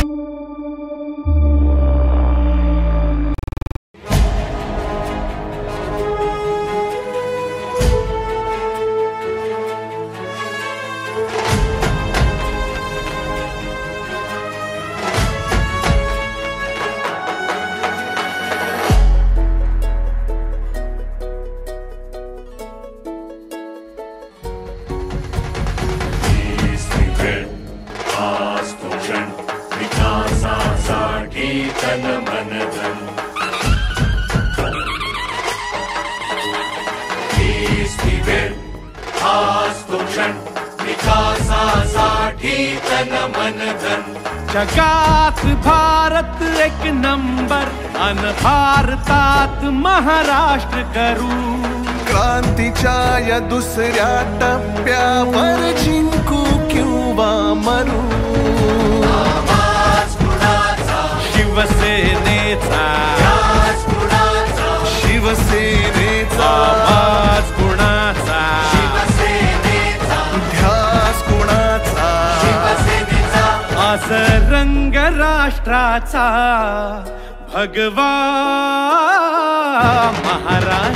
जगात भारत एक नंबर अन भारतात महाराष्ट्र करू. क्रांतीच्या या दुसऱ्या टप्प्यावर जिंकू किंवा मरू. शिवसेनेचा शिवसेनेचा आवाज कुणाचा, ध्यास कुणाचा, आज रंग राष्ट्राचा भगवा महाराष्ट्र.